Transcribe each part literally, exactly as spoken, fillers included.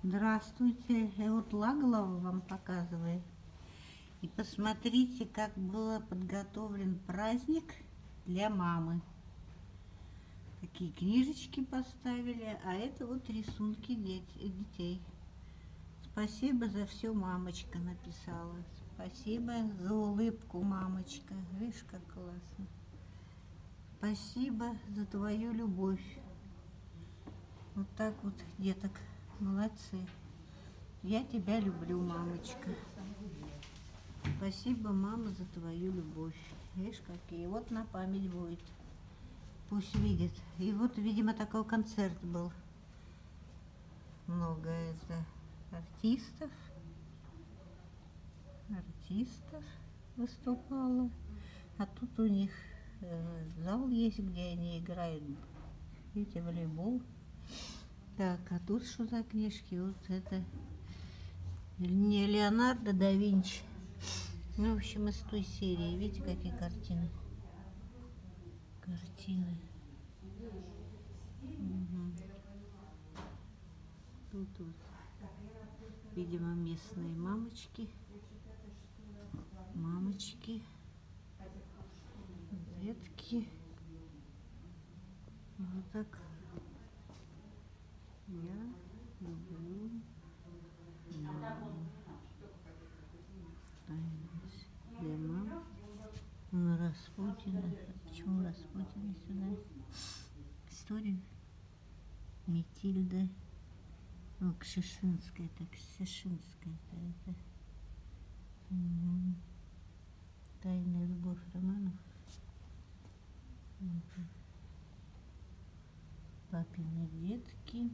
Здравствуйте, я вот Лаглова вам показываю. И посмотрите, как был подготовлен праздник для мамы. Такие книжечки поставили, а это вот рисунки детей. Спасибо за все, мамочка написала. Спасибо за улыбку, мамочка. Видишь, как классно. Спасибо за твою любовь. Вот так вот, деток, молодцы. Я тебя люблю, мамочка. Спасибо, мама, за твою любовь. Видишь, какие. Вот на память будет. Пусть видит. И вот, видимо, такой концерт был. Много это артистов. Артистов выступало. А тут у них э, зал есть, где они играют. Видите, волейбол. Так, а тут что за книжки? Вот это не Леонардо да Винчи. Ну, в общем, из той серии. Видите, какие картины? Картины. Угу. Тут вот, видимо, местные мамочки. Мамочки. Детки. Вот так. Я люблю маму. Для мам. На Распутина. Почему Распутина сюда? Историю Метильда. О, Кшишинская, так, Кшишинская. Это. Угу. Тайная любовь романов. Угу. Папины детки.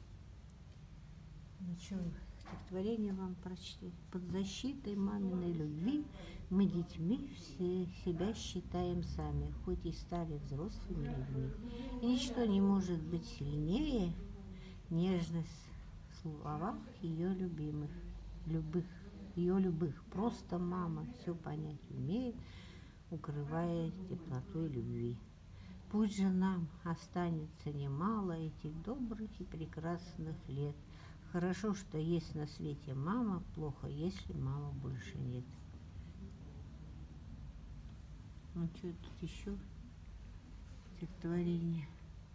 Ну что, стихотворение вам прочли. Под защитой маминой любви мы детьми все себя считаем сами, хоть и стали взрослыми людьми. И ничто не может быть сильнее нежность в словах ее любимых, любых, ее любых. Просто мама все понять умеет, укрывая теплотой любви. Пусть же нам останется немало этих добрых и прекрасных лет. Хорошо, что есть на свете мама, плохо, если мамы больше нет. Ну что тут еще? Стихотворение.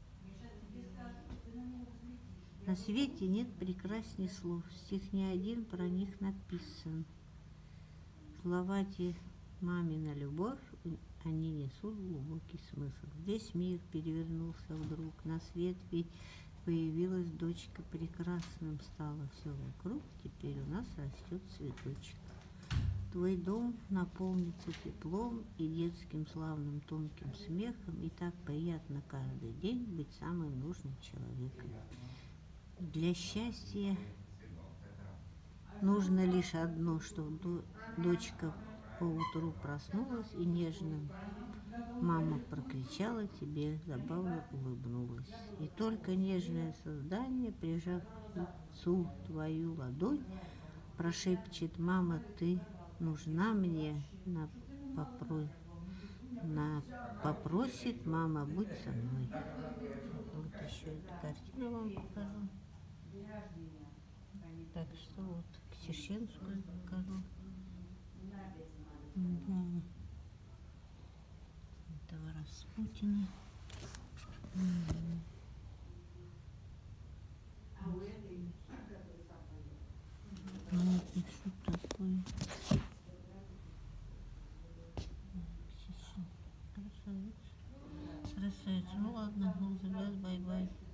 На свете нет прекрасней слов, стих не один про них написан. Слова те мамина любовь, они несут глубокий смысл. Весь мир перевернулся вдруг, на свет ведь появилась дочка, прекрасным стало все вокруг, теперь у нас растет цветочек. Твой дом наполнится теплом и детским славным тонким смехом, и так приятно каждый день быть самым нужным человеком. Для счастья нужно лишь одно, чтобы дочка поутру проснулась и нежно мама прокричала тебе, забавно улыбнулась. И только нежное создание, прижав к лицу твою ладонь, прошепчет: мама, ты нужна мне, на попро... на попросит, мама, будь со мной. Вот еще эту картину вам покажу. Так что вот Кшишинскую покажу. Угу. Этого Распутина. Угу. Вот что такое. Красавица. Красавица. Ну ладно, ну, бай-бай.